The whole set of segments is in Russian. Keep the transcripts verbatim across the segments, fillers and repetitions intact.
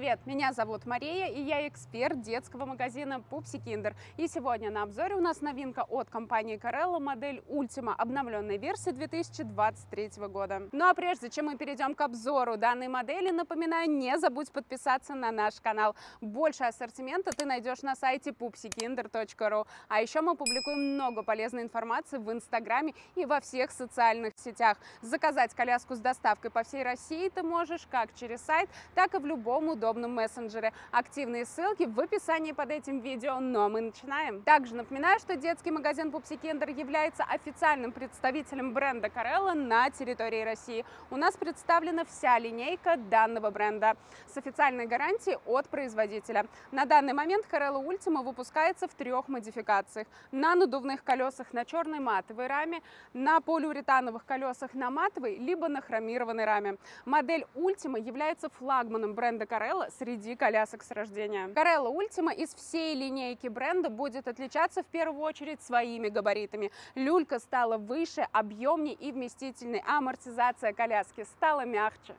Привет, меня зовут Мария, и я эксперт детского магазина Pupsi Kinder. И сегодня на обзоре у нас новинка от компании Carella, модель Ultima, обновленной версии две тысячи двадцать третьего года. Ну а прежде чем мы перейдем к обзору данной модели, напоминаю, не забудь подписаться на наш канал. Больше ассортимента ты найдешь на сайте пупси киндер точка ру. А еще мы публикуем много полезной информации в Инстаграме и во всех социальных сетях. Заказать коляску с доставкой по всей России ты можешь как через сайт, так и в любом удобном мессенджере. Активные ссылки в описании под этим видео, но мы начинаем. Также напоминаю, что детский магазин Pupsi Kinder является официальным представителем бренда Carella на территории России. У нас представлена вся линейка данного бренда с официальной гарантией от производителя. На данный момент Carella Ultima выпускается в трех модификациях: на надувных колесах на черной матовой раме, на полиуретановых колесах на матовой, либо на хромированной раме. Модель Ultima является флагманом бренда Carella среди колясок с рождения. Carella Ultima из всей линейки бренда будет отличаться в первую очередь своими габаритами. Люлька стала выше, объемнее и вместительной, а амортизация коляски стала мягче.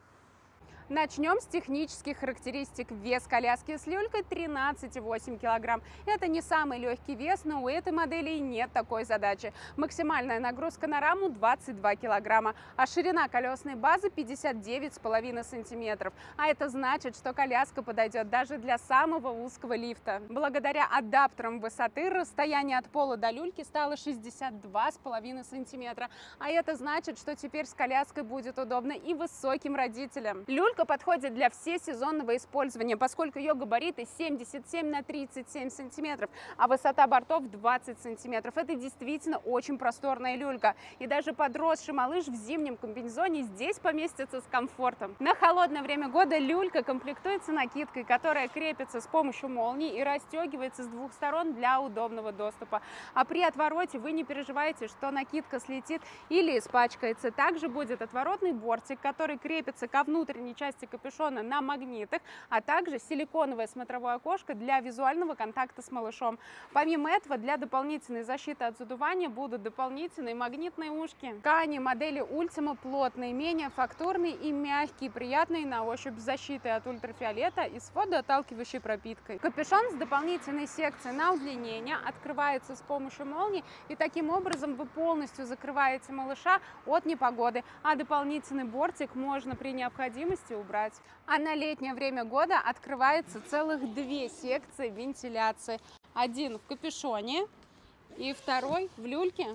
Начнем с технических характеристик. Вес коляски с люлькой тринадцать и восемь килограмм. Это не самый легкий вес, но у этой модели нет такой задачи. Максимальная нагрузка на раму двадцать два килограмма, а ширина колесной базы пятьдесят девять и пять сантиметров. А это значит, что коляска подойдет даже для самого узкого лифта. Благодаря адаптерам высоты расстояние от пола до люльки стало шестьдесят два и пять сантиметра. А это значит, что теперь с коляской будет удобно и высоким родителям. Люлька подходит для всесезонного использования, поскольку ее габариты семьдесят семь на тридцать семь сантиметров, а высота бортов двадцать сантиметров. Это действительно очень просторная люлька. И даже подросший малыш в зимнем комбинезоне здесь поместится с комфортом. На холодное время года люлька комплектуется накидкой, которая крепится с помощью молнии и расстегивается с двух сторон для удобного доступа. А при отвороте вы не переживаете, что накидка слетит или испачкается. Также будет отворотный бортик, который крепится ко внутренней части части капюшона на магнитах, а также силиконовое смотровое окошко для визуального контакта с малышом. Помимо этого, для дополнительной защиты от задувания будут дополнительные магнитные ушки. Ткани модели Ultima плотные, менее фактурные и мягкие, приятные на ощупь, с защитой от ультрафиолета и с водоотталкивающей пропиткой. Капюшон с дополнительной секцией на удлинение открывается с помощью молнии, и таким образом вы полностью закрываете малыша от непогоды, а дополнительный бортик можно при необходимости убрать. А на летнее время года открывается целых две секции вентиляции. Один в капюшоне и второй в люльке.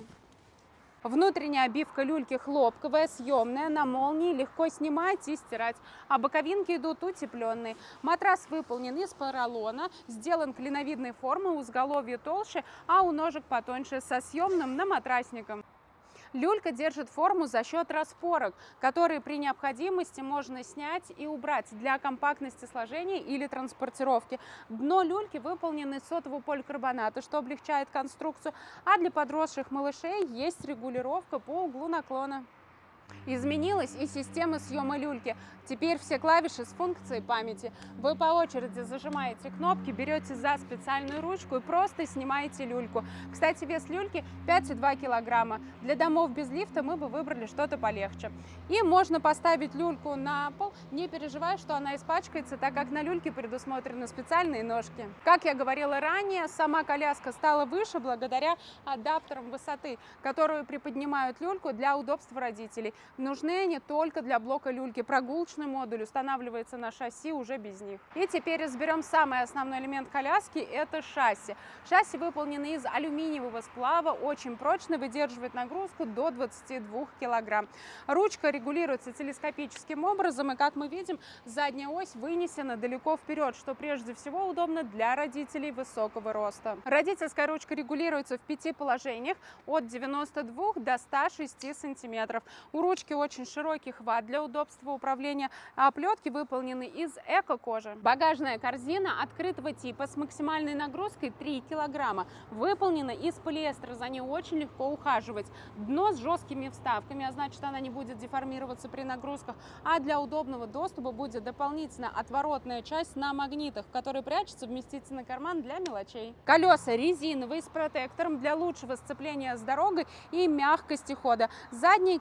Внутренняя обивка люльки хлопковая, съемная, на молнии, легко снимать и стирать. А боковинки идут утепленные. Матрас выполнен из поролона, сделан клиновидной формы, у изголовья толще, а у ножек потоньше, со съемным наматрасником. Люлька держит форму за счет распорок, которые при необходимости можно снять и убрать для компактности сложения или транспортировки. Дно люльки выполнено из сотового поликарбоната, что облегчает конструкцию, а для подросших малышей есть регулировка по углу наклона. Изменилась и система съема люльки. Теперь все клавиши с функцией памяти. Вы по очереди зажимаете кнопки, берете за специальную ручку и просто снимаете люльку. Кстати, вес люльки пять и два килограмма. Для домов без лифта мы бы выбрали что-то полегче. И можно поставить люльку на пол, не переживая, что она испачкается, так как на люльке предусмотрены специальные ножки. Как я говорила ранее, сама коляска стала выше благодаря адаптерам высоты, которые приподнимают люльку для удобства родителей. Нужны они только для блока люльки. Прогулочный модуль устанавливается на шасси уже без них. И теперь разберем самый основной элемент коляски – это шасси. Шасси выполнены из алюминиевого сплава, очень прочно, выдерживает нагрузку до двадцати двух килограмм. Ручка регулируется телескопическим образом, и, как мы видим, задняя ось вынесена далеко вперед, что прежде всего удобно для родителей высокого роста. Родительская ручка регулируется в пяти положениях от девяноста двух до ста шести сантиметров. У ручки очень широкий хват для удобства управления, а оплетки выполнены из эко-кожи. Багажная корзина открытого типа с максимальной нагрузкой три килограмма. Выполнена из полиэстера, за ней очень легко ухаживать. Дно с жесткими вставками, а значит, она не будет деформироваться при нагрузках. А для удобного доступа будет дополнительно отворотная часть на магнитах, в которой прячется вместительный карман для мелочей. Колеса резиновые с протектором для лучшего сцепления с дорогой и мягкости хода. Задние колеса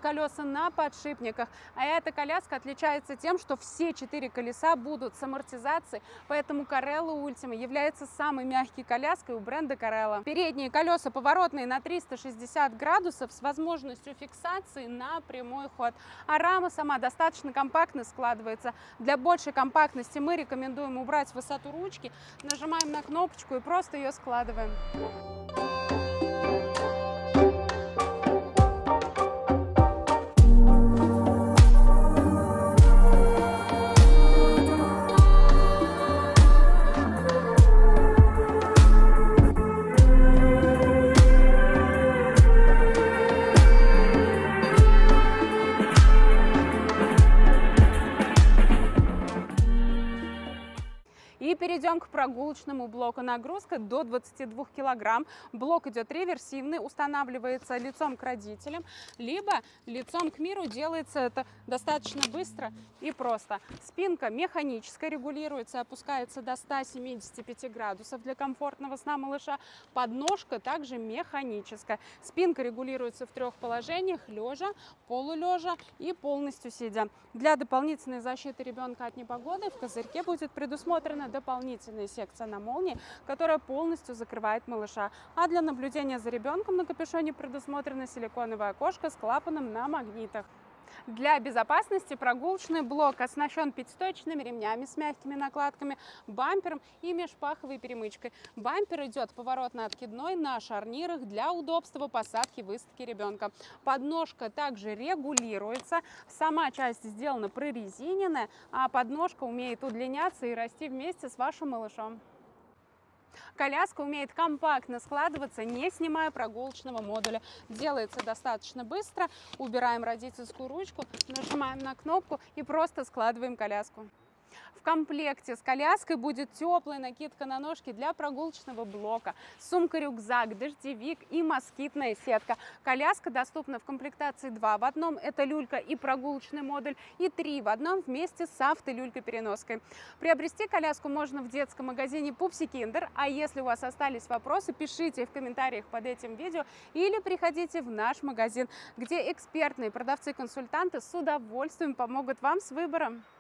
на подшипниках. А эта коляска отличается тем, что все четыре колеса будут с амортизацией, поэтому Carella Ultima является самой мягкой коляской у бренда Carella. Передние колеса поворотные на триста шестьдесят градусов с возможностью фиксации на прямой ход. А рама сама достаточно компактно складывается. Для большей компактности мы рекомендуем убрать высоту ручки, нажимаем на кнопочку и просто ее складываем. И перейдем к прогулочному блоку. Нагрузка до двадцати двух килограмм. Блок идет реверсивный, устанавливается лицом к родителям, либо лицом к миру. Делается это достаточно быстро и просто. Спинка механическая, регулируется, опускается до ста семидесяти пяти градусов для комфортного сна малыша. Подножка также механическая. Спинка регулируется в трех положениях: лежа, полулежа и полностью сидя. Для дополнительной защиты ребенка от непогоды в козырьке будет предусмотрена дополнительная секция на молнии, которая полностью закрывает малыша. А для наблюдения за ребенком на капюшоне предусмотрено силиконовое окошко с клапаном на магнитах. Для безопасности прогулочный блок оснащен пятисточными ремнями с мягкими накладками, бампером и межпаховой перемычкой. Бампер идет поворотно-откидной на шарнирах для удобства посадки и высадки ребенка. Подножка также регулируется. Сама часть сделана прорезиненная, а подножка умеет удлиняться и расти вместе с вашим малышом. Коляска умеет компактно складываться, не снимая прогулочного модуля. Делается достаточно быстро. Убираем родительскую ручку, нажимаем на кнопку и просто складываем коляску. В комплекте с коляской будет теплая накидка на ножки для прогулочного блока, сумка-рюкзак, дождевик и москитная сетка. Коляска доступна в комплектации два в одном. Это люлька и прогулочный модуль, и три в одном вместе с автолюлькой-переноской. Приобрести коляску можно в детском магазине Pupsi Kinder. А если у вас остались вопросы, пишите в комментариях под этим видео или приходите в наш магазин, где экспертные продавцы-консультанты с удовольствием помогут вам с выбором.